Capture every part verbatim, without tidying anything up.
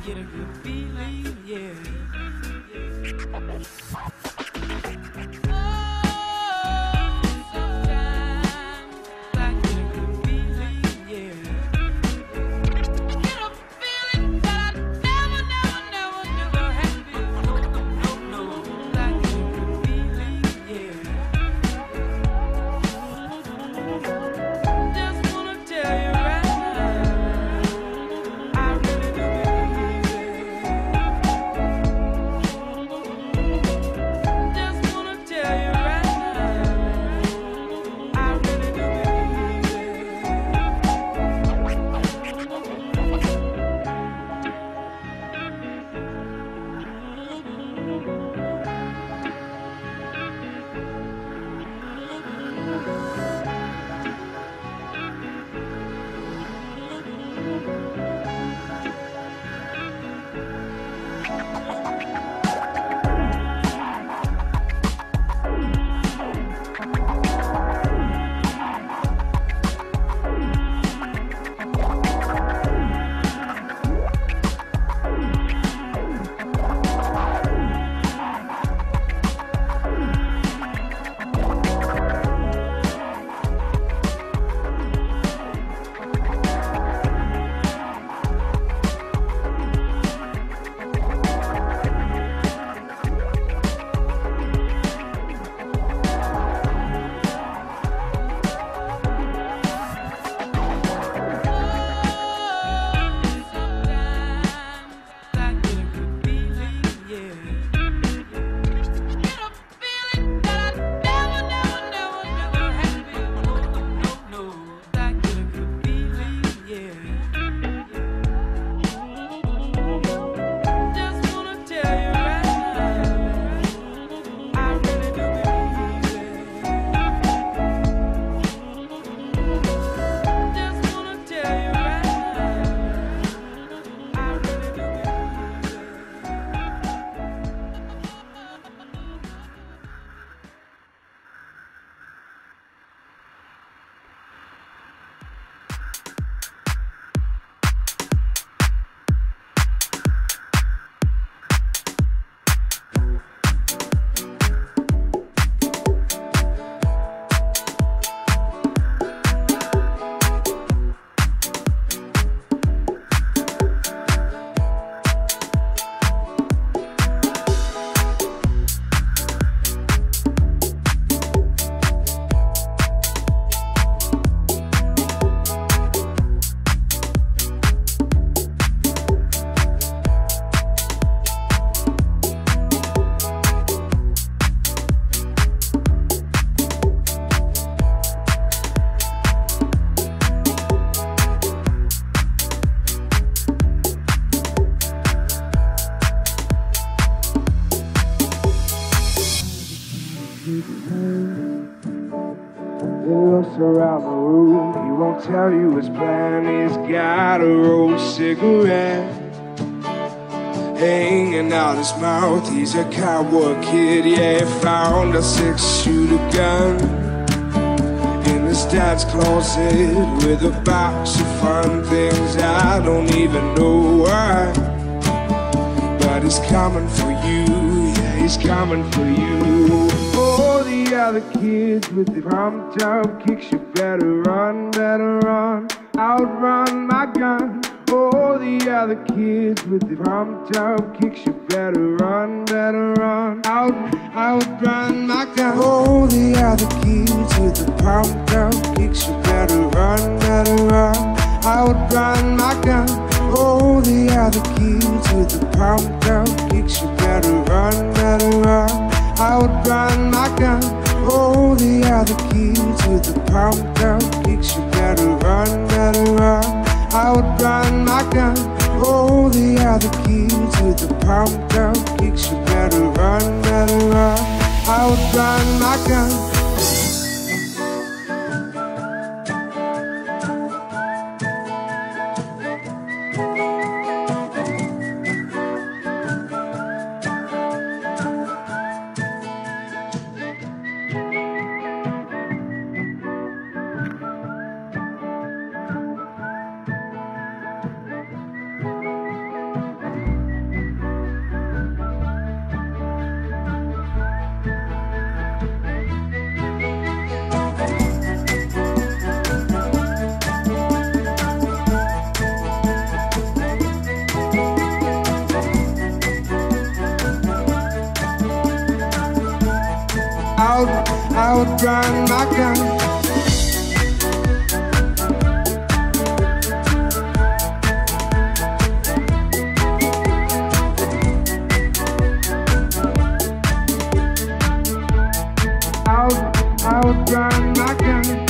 get a good feeling, yeah. Around the room, he won't tell you his plan. He's got a rolled cigarette hanging out his mouth. He's a cowboy kid, yeah. He found a six-shooter gun in his dad's closet with a box of fun things. I don't even know why, but he's coming for you, yeah, he's coming for you. All the other kids with the pumped up kicks, you better run, better run, outrun my gun. All the other kids with the pumped up kicks, you better run, better run, out, outrun my gun. All the other kids with the pumped up kicks, you better run, better run, outrun my gun. All the other kids with the pumped up kicks, you better run, better run, outrun my gun. All the other kids with the pumped up kicks, you better run, better run, outrun my gun. All the other kids with the pumped up kicks, you better run, better run, outrun my gun. would run my gun. I would run my gun.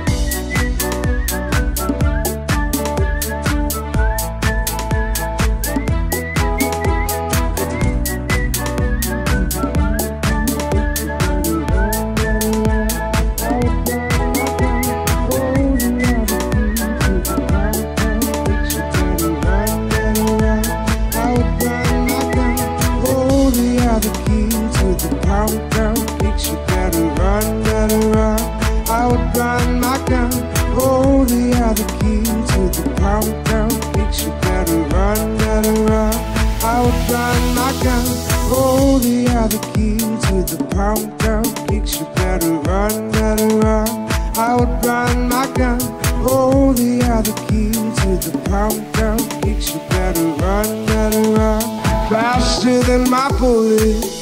I would run my gun. Oh, the other key to the power down. Bitch, you better run, better run. I would run my gun. Oh, the other key to the power down. Bitch, you better run, better run. I would run my gun. Oh, the other key to the power down. Bitch, you better run, better run. Faster than my bullet.